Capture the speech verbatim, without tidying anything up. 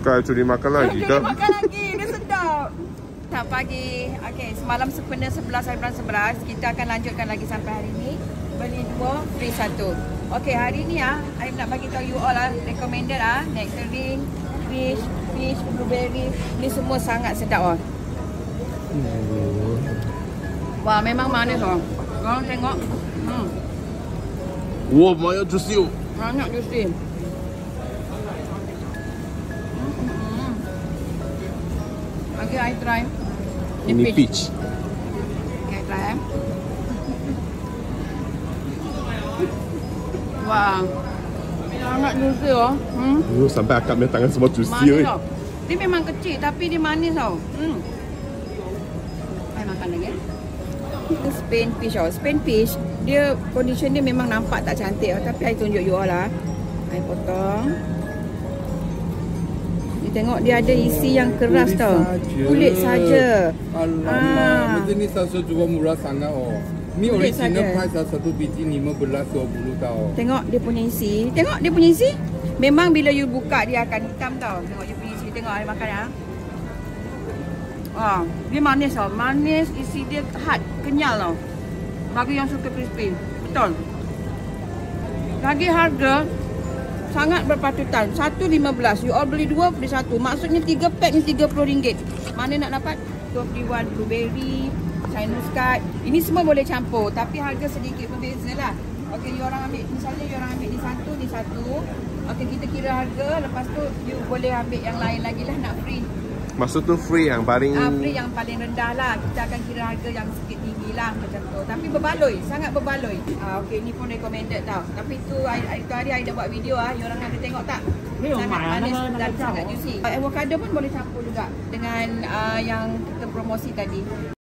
Kau curi makan lagi curi ke? makan lagi, dia sedap. Selamat pagi. Okey, semalam sepena sebelas hari bulan sebelas, kita akan lanjutkan lagi sampai hari ni. Beli dua, free satu. Okey, hari ni ah, I nak bagi tahu you all ah, recommended ah, nectarine, fish, fish, blueberry, ni semua sangat sedap ah. Hmm. Wah, memang manis ah. Korang tengok. Hmm. Wah, banyak juicy. Banyak juicy. Okay, I try. Ini peach. Okay, I try eh. Wah, sangat juicy oh. Hmm. Oh, sampai akak punya tangan semua juicy. Manis tau. Dia memang kecil tapi dia manis tau. Hmm. I makan lagi. Ini Spain fish oh. Spain fish, dia condition dia memang nampak tak cantik oh. Tapi I tunjuk you all lah. I potong. Tengok dia ada isi yang keras tau. Kulit saja. Alamak, macam ni satu jual murah sangat oh. Ni Kulit original saja. price satu biji lima belas dua puluh tau. Tengok dia punya isi. Tengok dia punya isi. Memang bila you buka dia akan hitam tau. Tengok dia punya isi. Tengok I makan ya. Ah, dia manis tau. Manis, isi dia hard, kenyal tau. Bagi yang suka crispy. Betul. Lagi harga sangat berpatutan. Satu lima belas. You all beli dua, beli satu. Maksudnya tiga pack ni tiga puluh ringgit. Mana nak dapat? dua puluh satu blueberry, China muscat. Ini semua boleh campur. Tapi harga sedikit berbeza lah. Okey, you orang ambil. Misalnya you orang ambil ni satu, ni satu. Okey, kita kira harga. Lepas tu you boleh ambil yang lain lagi lah. Nak free. Maksud tu free yang paling... Ah, free yang paling rendah lah. Kita akan kira harga yang sikit tinggi lah. Macam tu. Tapi berbaloi. Sangat berbaloi. Ah, Okey, ni pun recommended tau. Tapi tu hari tu hari I dah buat video ah. You orang ada tengok tak? Sangat manis dan sangat juicy. Avocado pun boleh campur juga dengan uh, yang kita promosi tadi.